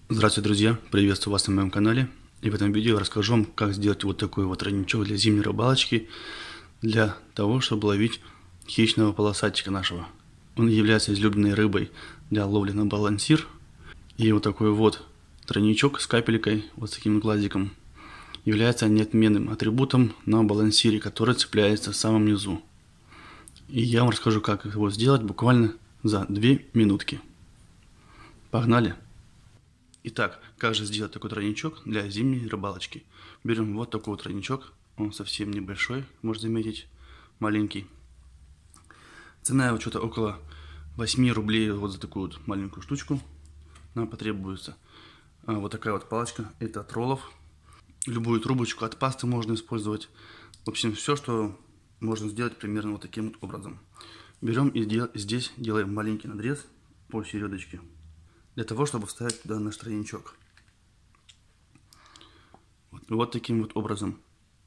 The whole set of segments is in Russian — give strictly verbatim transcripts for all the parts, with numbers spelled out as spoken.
Здравствуйте, друзья! Приветствую вас на моем канале. И в этом видео я расскажу вам, как сделать вот такой вот тройничок для зимней рыбалочки, для того, чтобы ловить хищного полосатика нашего. Он является излюбленной рыбой для ловли на балансир. И вот такой вот тройничок с капелькой, вот с таким глазиком, является неотменным атрибутом на балансире, который цепляется в самом низу. И я вам расскажу, как его сделать буквально за две минутки. Погнали! Итак, как же сделать такой тройничок для зимней рыбалочки? Берем вот такой вот тройничок, он совсем небольшой, можно заметить, маленький. Цена его что-то около восьми рублей вот за такую вот маленькую штучку. Нам потребуется а, вот такая вот палочка, это от роллов. Любую трубочку от пасты можно использовать. В общем, все, что можно сделать примерно вот таким вот образом. Берем и дел здесь делаем маленький надрез по середочке, для того, чтобы вставить туда наш тройничок. Вот, вот таким вот образом.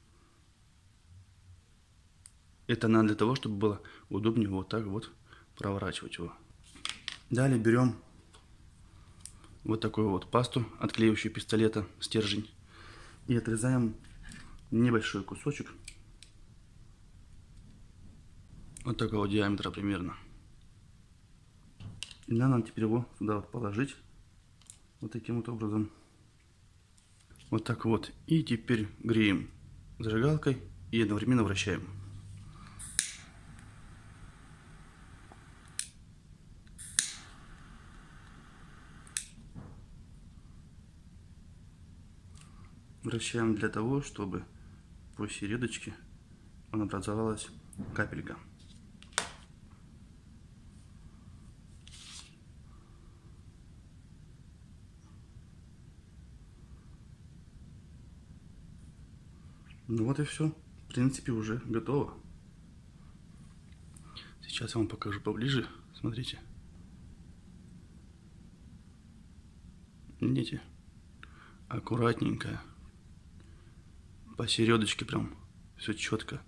Это надо для того, чтобы было удобнее вот так вот проворачивать его. Далее берем вот такую вот пасту, отклеивающую пистолета, стержень, и отрезаем небольшой кусочек, вот такого диаметра примерно. И надо нам теперь его сюда вот положить, вот таким вот образом. Вот так вот. И теперь греем зажигалкой и одновременно вращаем. Вращаем для того, чтобы по середочке он образовалась капелька. Ну вот и все. В принципе, уже готово. Сейчас я вам покажу поближе. Смотрите. Видите? Аккуратненько. По середочке прям. Все четко.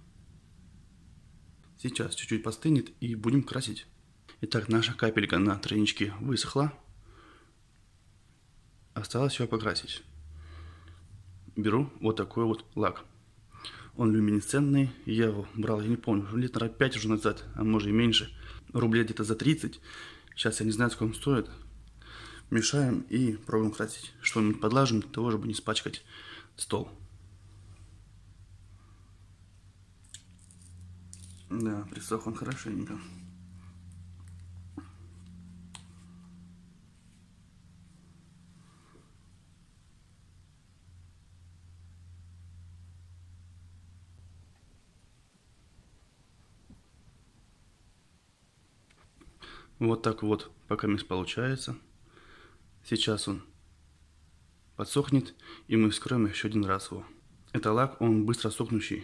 Сейчас чуть-чуть постынет и будем красить. Итак, наша капелька на тройничке высохла. Осталось ее покрасить. Беру вот такой вот лак. Он люминесцентный. Я его брал, я не помню, лет, наверное, пять уже назад, а может и меньше. Рублей где-то за тридцать. Сейчас я не знаю, сколько он стоит. Мешаем и пробуем красить. Что-нибудь подлажим для того, чтобы не испачкать стол. Да, присох он хорошенько. Вот так вот пока мисс получается. Сейчас он подсохнет, и мы вскроем еще один раз его. Это лак, он быстро сохнущий.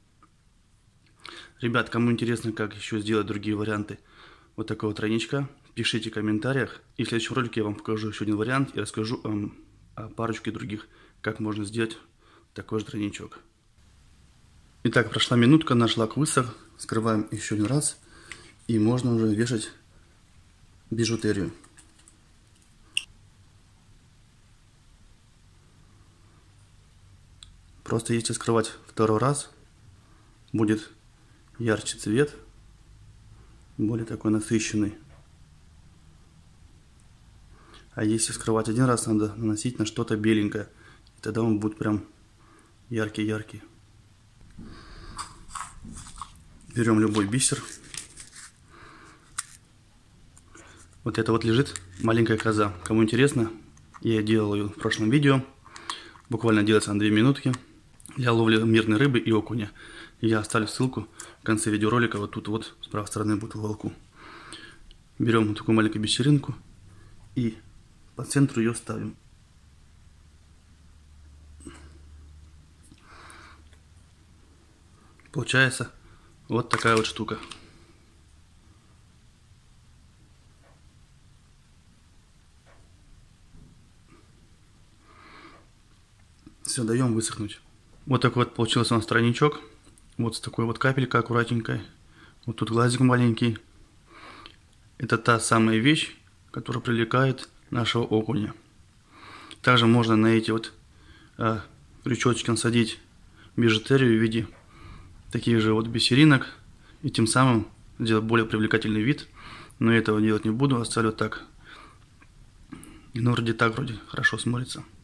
Ребят, кому интересно, как еще сделать другие варианты вот такого тройничка, пишите в комментариях. И в следующем ролике я вам покажу еще один вариант и расскажу вам о парочке других, как можно сделать такой же тройничок. Итак, прошла минутка, наш лак высох. Скрываем еще один раз, и можно уже вешать бижутерию. Просто если скрывать второй раз, будет ярче цвет, более такой насыщенный. А если скрывать один раз, надо наносить на что-то беленькое, и тогда он будет прям яркий-яркий. Берем любой бисер. Вот это вот лежит маленькая коза. Кому интересно, я делал ее в прошлом видео. Буквально делается на две минутки. Для ловли мирной рыбы и окуня. Я оставлю ссылку в конце видеоролика. Вот тут вот с правой стороны будет в уголку. Берем вот такую маленькую бисеринку и по центру ее ставим. Получается вот такая вот штука. Все, даем высохнуть. Вот такой вот получился у нас тройничок. Вот с такой вот капелькой аккуратненькой. Вот тут глазик маленький. Это та самая вещь, которая привлекает нашего окуня. Также можно на эти вот э, крючочки насадить бижутерию в виде таких же вот бисеринок и тем самым сделать более привлекательный вид. Но этого делать не буду, оставлю так. И ну вроде так вроде хорошо смотрится.